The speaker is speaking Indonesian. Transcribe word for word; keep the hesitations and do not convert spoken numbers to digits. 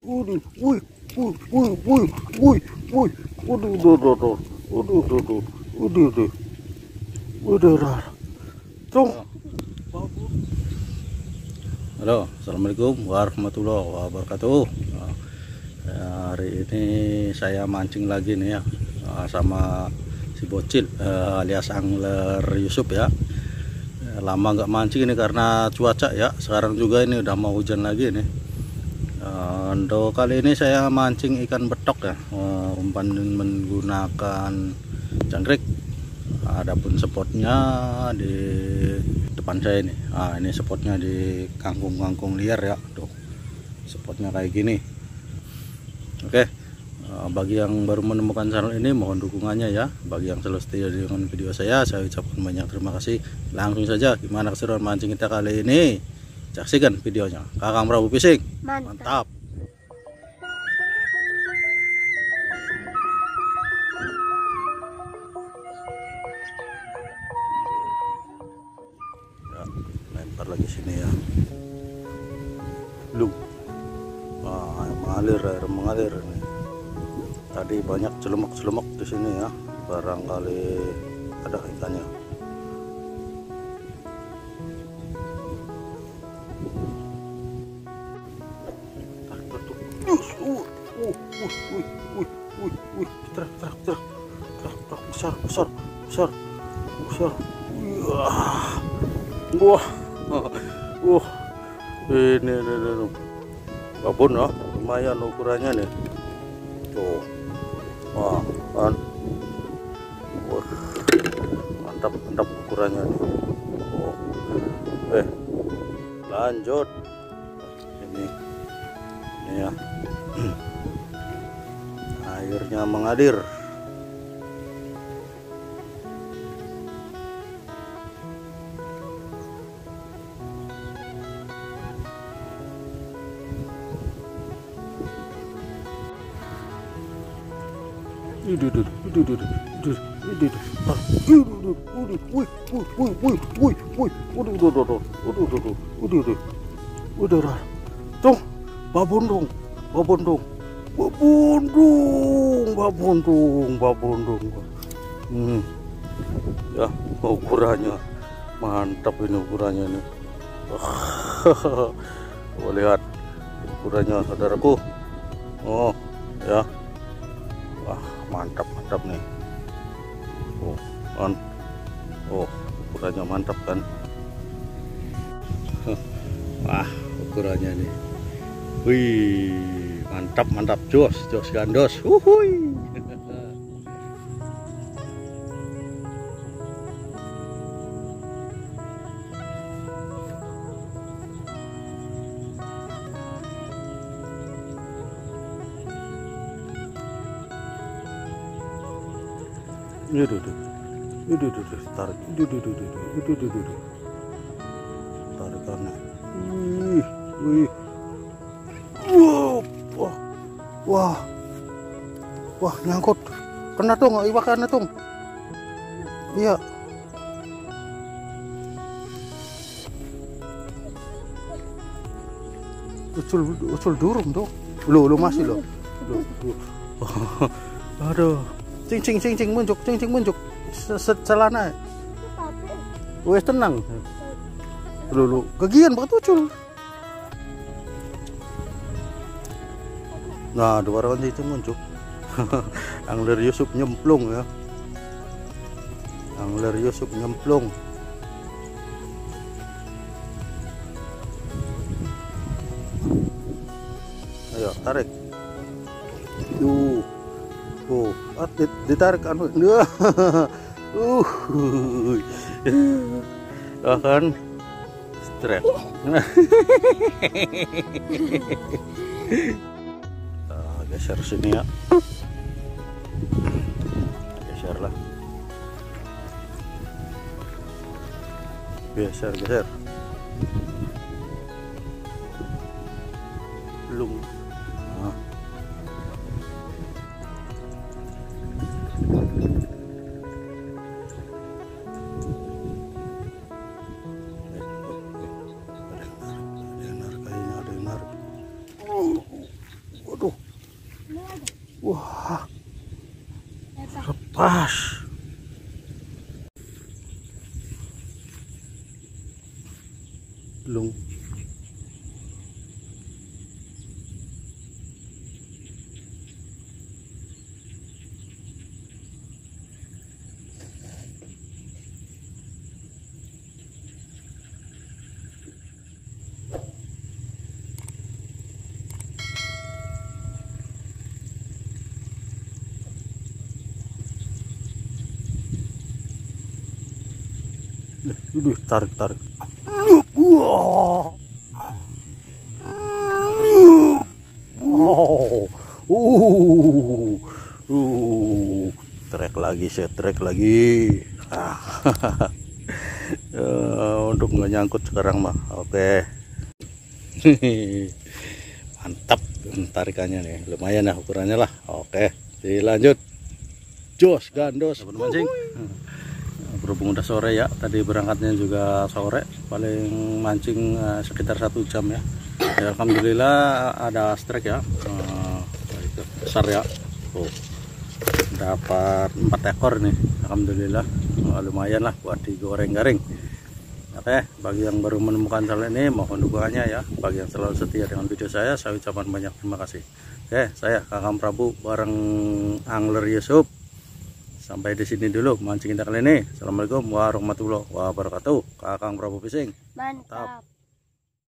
Waduh, wih, wih, wih, wih, wih, wih, waduh, waduh, waduh, waduh, waduh, waduh, waduh, waduh, waduh, tuh. Halo, assalamualaikum warahmatullahi wabarakatuh. Nah, hari ini saya mancing lagi nih ya, sama si Bocil eh, alias Angler Yusuf ya. Lama nggak mancing ini karena cuaca ya. Sekarang juga ini udah mau hujan lagi nih. Untuk kali ini saya mancing ikan betok ya, umpan menggunakan jangkrik. Adapun spotnya di depan saya ini. Nah, ini spotnya di kangkung-kangkung liar ya, tuh spotnya kayak gini. Oke, bagi yang baru menemukan channel ini mohon dukungannya ya. Bagi yang selalu setia dengan video saya, saya ucapkan banyak terima kasih. Langsung saja, gimana keseruan mancing kita kali ini? Saksikan videonya. Kakang Prabu Fishing. Mantap. Mantap. Ya, lempar lagi sini ya. Belum. Wah, mengalir air mengalir ini. Tadi banyak celemak-celemak di sini ya. Barangkali ada ikannya. Besar, besar, besar, besar. Wah, wah, ini, ini, ini, babon ya, lumayan ukurannya nih. Tuh, wah, kan, wah, mantap, mantap ukurannya nih. Oh. Eh, lanjut, ini, ini ya, airnya mengalir. Tuh, babondong, babondong, babondong, babondong, babondong. Hmm, ya ukurannya mantap ini ukurannya nih. Oh, lihat ukurannya saudaraku. Oh, ya. Wah, mantap mantap nih. Oh, on. Oh, ukurannya mantap kan. Wah, ukurannya nih. Wih, mantap mantap, jos jos gandos. Uhuy. Ini duduk, ini duduk, tarik, ini duduk, ini duduk, tarikannya, wih, wih, wow, wah, wah, wah, nyangkut, kena tung, iwakannya tung, iya, ucul, ucul durung tuh, lo, lo masih lo, lo, aduh. Cing cing cing cing muncul, cing cing muncul, celana. Wes tenang. Lu lu kegian banget ucul. Nah, dua orang itu muncul. Angler Yusuf nyemplung ya. Angler Yusuf nyemplung. Ayo tarik. Tuh. Oh, ditarik anu. Uh. Uh. Kan stres. Nah, geser sini ya. Geser lah. Geser, geser. Belum. Nah. Pas. Belum. Udah, tarik tarik. Wow. Oh. Uh. Uh. Trek lagi, saya trek lagi. Ah. uh, untuk nggak nyangkut sekarang mah. Oke. Mantap tarikannya nih. Lumayan ya ukurannya lah. Oke, dilanjut. Jos gandos mancing. Berhubung udah sore ya, tadi berangkatnya juga sore, paling mancing uh, sekitar satu jam ya. Ya alhamdulillah ada strike ya, uh, besar ya. Oh, dapat empat ekor nih, alhamdulillah. Uh, lumayan lah buat digoreng garing. Oke, bagi yang baru menemukan channel ini mohon dukungannya ya. Bagi yang selalu setia dengan video saya, saya ucapkan banyak terima kasih. Oke, saya Kakang Prabu bareng Angler Yusuf. Sampai di sini dulu mancing kita kali ini. Assalamualaikum warahmatullahi wabarakatuh. Kakang Prabu Fishing. Mantap.